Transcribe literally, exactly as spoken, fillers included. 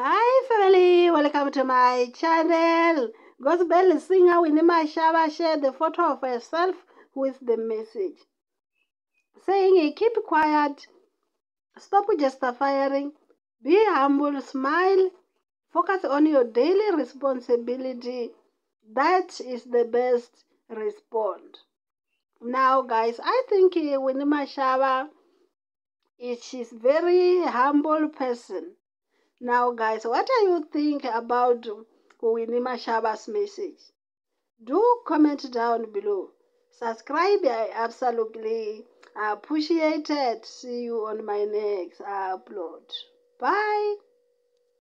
Hi family, welcome to my channel. Gospel singer Winnie Mashaba shared the photo of herself with the message saying, keep quiet, stop justifying, be humble, smile, focus on your daily responsibility. That is the best response. Now guys, I think uh, Winnie Mashaba is she's very humble person. Now, guys, what do you think about Winnie Mashaba's message? Do comment down below. Subscribe, I absolutely appreciate it. See you on my next upload. Bye.